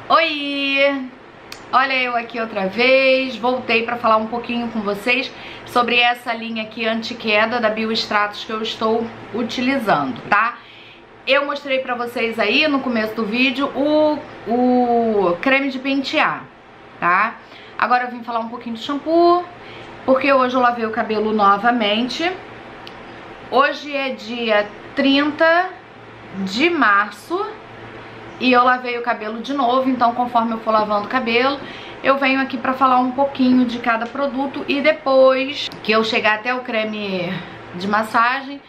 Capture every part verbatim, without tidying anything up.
Oi! Olha eu aqui outra vez, voltei para falar um pouquinho com vocês sobre essa linha aqui anti-queda da Biostratos que eu estou utilizando, tá? Eu mostrei pra vocês aí no começo do vídeo o, o creme de pentear, tá? Agora eu vim falar um pouquinho de shampoo, porque hoje eu lavei o cabelo novamente. Hoje é dia trinta de março e eu lavei o cabelo de novo, então conforme eu for lavando o cabelo, eu venho aqui pra falar um pouquinho de cada produto e depois que eu chegar até o creme de massagem,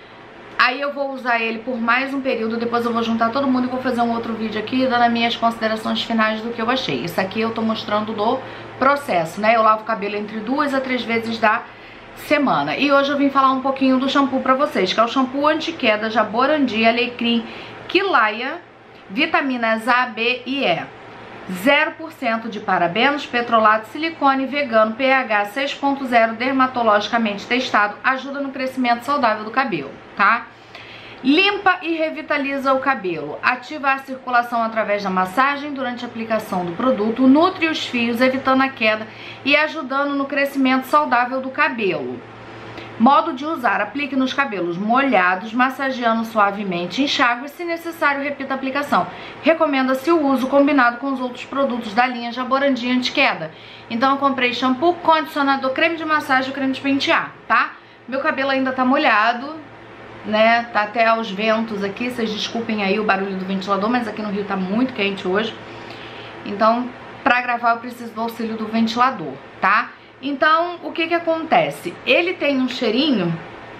aí eu vou usar ele por mais um período, depois eu vou juntar todo mundo e vou fazer um outro vídeo aqui dando as minhas considerações finais do que eu achei. Isso aqui eu tô mostrando do processo, né? Eu lavo o cabelo entre duas a três vezes da semana. E hoje eu vim falar um pouquinho do shampoo pra vocês, que é o shampoo anti-queda Jaborandi Alecrim Quilaia, vitaminas A, B e E. zero por cento de parabenos, petrolato, silicone, vegano, pH seis ponto zero, dermatologicamente testado, ajuda no crescimento saudável do cabelo, tá? Limpa e revitaliza o cabelo, ativa a circulação através da massagem durante a aplicação do produto, nutre os fios, evitando a queda e ajudando no crescimento saudável do cabelo. Modo de usar: aplique nos cabelos molhados, massageando suavemente, enxague e, se necessário, repita a aplicação. Recomenda-se o uso combinado com os outros produtos da linha Jaborandi anti-queda. Então eu comprei shampoo, condicionador, creme de massagem e creme de pentear, tá? Meu cabelo ainda tá molhado, né? Tá até aos ventos aqui, vocês desculpem aí o barulho do ventilador, mas aqui no Rio tá muito quente hoje. Então, pra gravar eu preciso do auxílio do ventilador, tá? Então, o que que acontece? Ele tem um cheirinho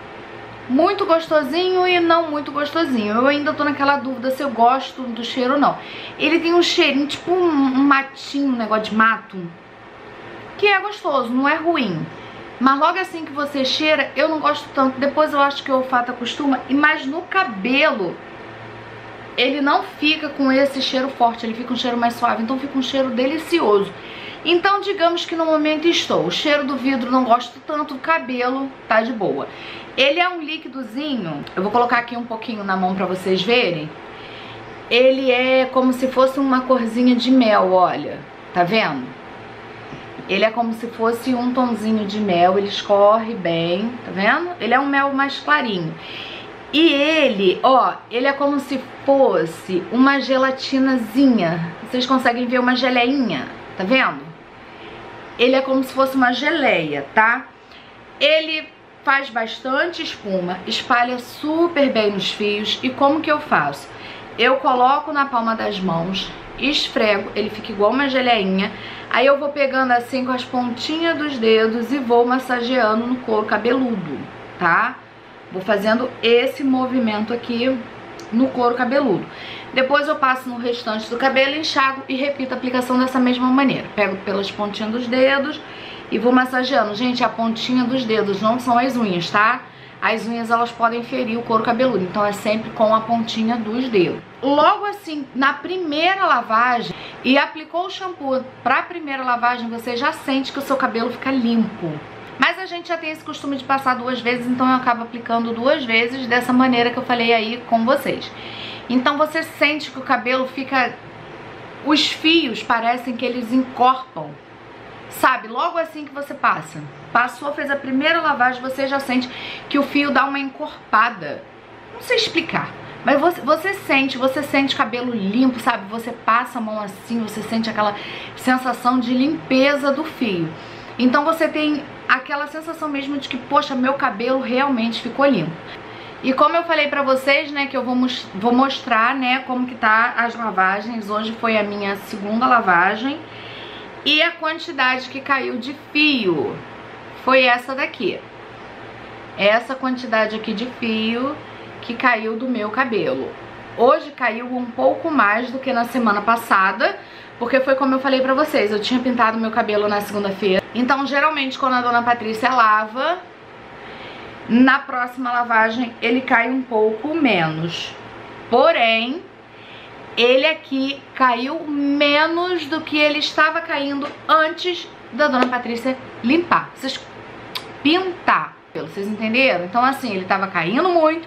muito gostosinho e não muito gostosinho. Eu ainda tô naquela dúvida se eu gosto do cheiro ou não. Ele tem um cheirinho, tipo um, um matinho, um negócio de mato, que é gostoso, não é ruim. Mas logo assim que você cheira, eu não gosto tanto. Depois eu acho que o olfato acostuma. Mas no cabelo, ele não fica com esse cheiro forte, ele fica um cheiro mais suave. Então fica um cheiro delicioso. Então digamos que no momento estou, o cheiro do vidro não gosto tanto, do cabelo tá de boa. Ele é um líquidozinho, eu vou colocar aqui um pouquinho na mão pra vocês verem. Ele é como se fosse uma corzinha de mel, olha, tá vendo? Ele é como se fosse um tonzinho de mel, ele escorre bem, tá vendo? Ele é um mel mais clarinho. E ele, ó, ele é como se fosse uma gelatinazinha, vocês conseguem ver uma geleinha, tá vendo? Ele é como se fosse uma geleia, tá? Ele faz bastante espuma, espalha super bem nos fios. E como que eu faço? Eu coloco na palma das mãos, esfrego, ele fica igual uma geleinha. Aí eu vou pegando assim com as pontinhas dos dedos e vou massageando no couro cabeludo, tá? Vou fazendo esse movimento aqui no couro cabeludo. Depois eu passo no restante do cabelo, enxago e repito a aplicação dessa mesma maneira. Pego pelas pontinhas dos dedos e vou massageando. Gente, a pontinha dos dedos, não são as unhas, tá? As unhas, elas podem ferir o couro cabeludo, então é sempre com a pontinha dos dedos. Logo assim, na primeira lavagem, e aplicou o shampoo pra primeira lavagem, você já sente que o seu cabelo fica limpo. Mas a gente já tem esse costume de passar duas vezes, então eu acabo aplicando duas vezes dessa maneira que eu falei aí com vocês. Então você sente que o cabelo fica... Os fios parecem que eles encorpam, sabe? Logo assim que você passa. Passou, fez a primeira lavagem, você já sente que o fio dá uma encorpada. Não sei explicar, mas você, você sente, você sente cabelo limpo, sabe? Você passa a mão assim, você sente aquela sensação de limpeza do fio. Então você tem aquela sensação mesmo de que, poxa, meu cabelo realmente ficou limpo. E como eu falei pra vocês, né, que eu vou, vou mostrar, né, como que tá as lavagens. Hoje foi a minha segunda lavagem. E a quantidade que caiu de fio foi essa daqui. Essa quantidade aqui de fio que caiu do meu cabelo. Hoje caiu um pouco mais do que na semana passada, porque foi como eu falei pra vocês, eu tinha pintado meu cabelo na segunda-feira. Então, geralmente, quando a dona Patrícia lava, na próxima lavagem ele cai um pouco menos. Porém, ele aqui caiu menos do que ele estava caindo antes da dona Patrícia limpar. Vocês pintar, vocês entenderam? Então, assim, ele estava caindo muito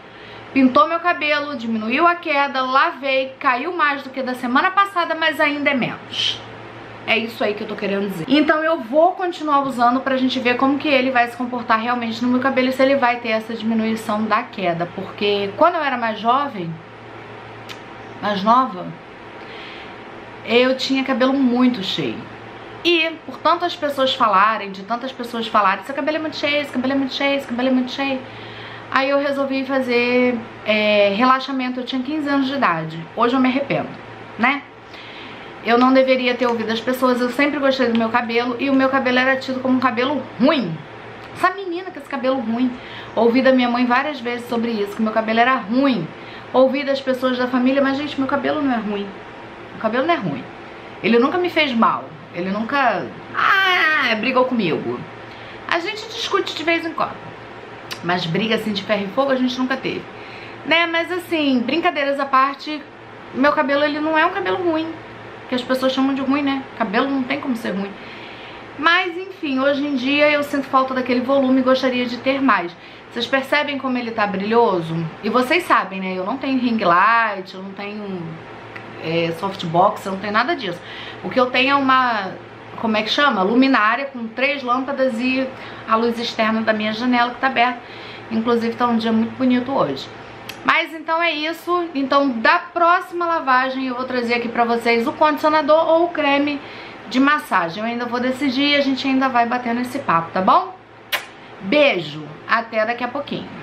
pintou meu cabelo, diminuiu a queda, lavei, caiu mais do que da semana passada, mas ainda é menos. É isso aí que eu tô querendo dizer. Então eu vou continuar usando pra gente ver como que ele vai se comportar realmente no meu cabelo e se ele vai ter essa diminuição da queda. Porque quando eu era mais jovem, mais nova, eu tinha cabelo muito cheio. E por tantas pessoas falarem, de tantas pessoas falarem, seu cabelo é muito cheio, esse cabelo é muito cheio, esse cabelo é muito cheio, aí eu resolvi fazer é, relaxamento. Eu tinha quinze anos de idade. Hoje eu me arrependo, né? Eu não deveria ter ouvido as pessoas. Eu sempre gostei do meu cabelo e o meu cabelo era tido como um cabelo ruim. Essa menina com esse cabelo ruim. Ouvi da minha mãe várias vezes sobre isso, que meu cabelo era ruim. Ouvi das pessoas da família, mas gente, meu cabelo não é ruim. Meu cabelo não é ruim. Ele nunca me fez mal. Ele nunca... Ah, brigou comigo. A gente discute de vez em quando, mas briga assim de ferro e fogo a gente nunca teve, né? Mas assim, brincadeiras à parte, meu cabelo ele não é um cabelo ruim, que as pessoas chamam de ruim, né? Cabelo não tem como ser ruim. Mas enfim, hoje em dia eu sinto falta daquele volume e gostaria de ter mais. Vocês percebem como ele tá brilhoso? E vocês sabem, né? Eu não tenho ring light, eu não tenho é, softbox, eu não tenho nada disso. O que eu tenho é uma... como é que chama? Luminária com três lâmpadas e a luz externa da minha janela que tá aberta. Inclusive tá um dia muito bonito hoje. Mas então é isso. Então da próxima lavagem eu vou trazer aqui pra vocês o condicionador ou o creme de massagem. Eu ainda vou decidir e a gente ainda vai batendo esse papo, tá bom? Beijo, até daqui a pouquinho.